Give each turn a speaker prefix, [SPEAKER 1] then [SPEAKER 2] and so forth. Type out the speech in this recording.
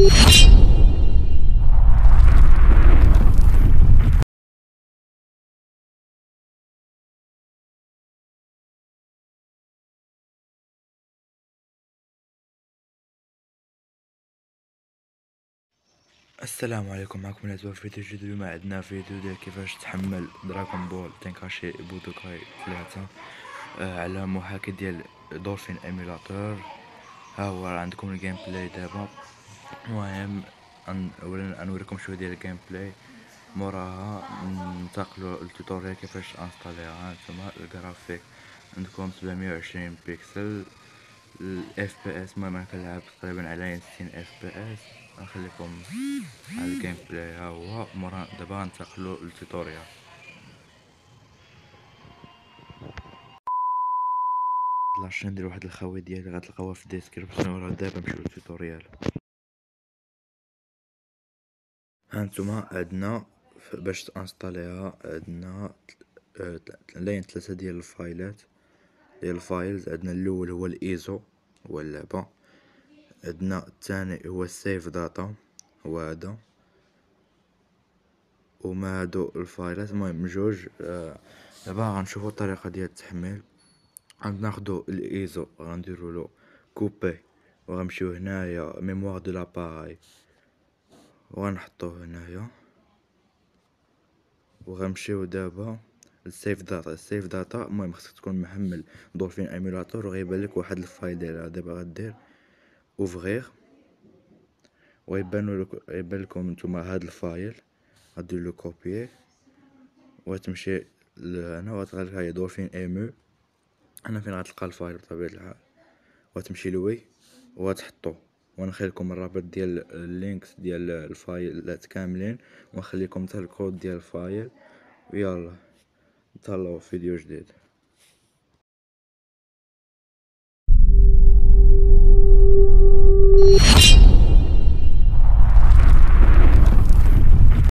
[SPEAKER 1] السلام عليكم، معكم نزوة في فيديو جديد. اليوم عندنا فيديو ديال كيفاش تحمل دراغون بول تنكاشي بودوكاي 3 على محاكي ديال دولفين ايميلاتور. ها هو عندكم الجيم بلاي دابا. المهم اولا نوريكم شويه ديال الجيم بلاي، موراها ننتقلوا للتوتوريال كيفاش انستاليها. هانتوما الجرافيك عندكم 720 بكسل، الاف بي اس المهم انا كنلعب تقريبا على 60 اف بي اس. نخليكم على الجيم بلاي. ها هو مرة دابا غنتقلوا للتوتوريال. لاش ندير واحد الخاوي ديالي غتلقاوها في الديسكريبسيون، ولا دابا نمشيو للتوتوريال. هانتوما عندنا باش تانستاليها عندنا لاين 3 ديال الفايلات ديال الفايلز. عندنا الاول هو الايزو، هو اللعبة. عندنا الثاني هو السيف داتا، هو هذا. وما هادو الفايلات المهم جوج. دابا غنشوفو الطريقة ديال التحميل. غناخدو الايزو غنديرو له كوبي، وغنمشيو هنايا ميموار دو لاباراي وغنحطوه هنايا. وغنمشيو دابا السيف داتا. السيف داتا المهم خصك تكون محمل دولفين ايميلاتور، وغيبان لك واحد الفايل ديالها. دابا غدير اوفغيغ، ويبان لكم نتوما هاد الفايل. غدير له كوبيي وتمشي لهنا وغتلقى هي دولفين ايمو. هنا فين غتلقى الفايل بطبيعة الحال، وتمشي لوي وتحطو. ونخليكم الرابط ديال اللينكس ديال الفايلات كاملين، ونخليكم حتى الكود ديال الفايل. ويلا نتهلاو في فيديو جديد.